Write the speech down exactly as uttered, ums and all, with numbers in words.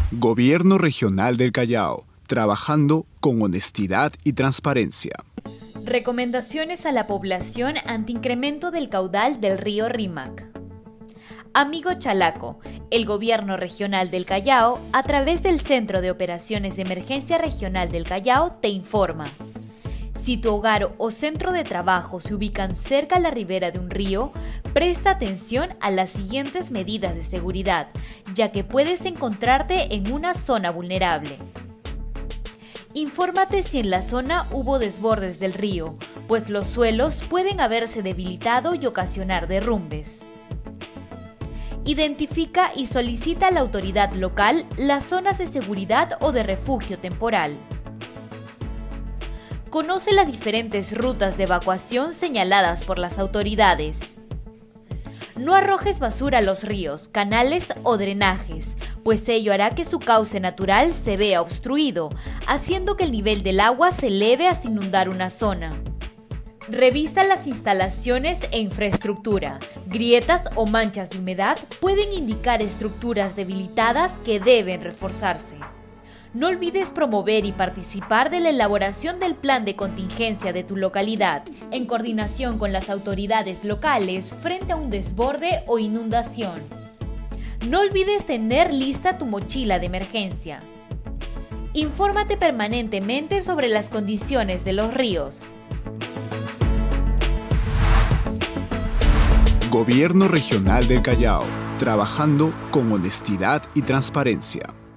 Gobierno Regional del Callao, trabajando con honestidad y transparencia. Recomendaciones a la población ante incremento del caudal del río Rímac. Amigo Chalaco, el Gobierno Regional del Callao, a través del Centro de Operaciones de Emergencia Regional del Callao, te informa. Si tu hogar o centro de trabajo se ubican cerca a la ribera de un río, presta atención a las siguientes medidas de seguridad, ya que puedes encontrarte en una zona vulnerable. Infórmate si en la zona hubo desbordes del río, pues los suelos pueden haberse debilitado y ocasionar derrumbes. Identifica y solicita a la autoridad local las zonas de seguridad o de refugio temporal. Conoce las diferentes rutas de evacuación señaladas por las autoridades. No arrojes basura a los ríos, canales o drenajes, pues ello hará que su cauce natural se vea obstruido, haciendo que el nivel del agua se eleve hasta inundar una zona. Revisa las instalaciones e infraestructura. Grietas o manchas de humedad pueden indicar estructuras debilitadas que deben reforzarse. No olvides promover y participar de la elaboración del plan de contingencia de tu localidad, en coordinación con las autoridades locales frente a un desborde o inundación. No olvides tener lista tu mochila de emergencia. Infórmate permanentemente sobre las condiciones de los ríos. Gobierno Regional del Callao, trabajando con honestidad y transparencia.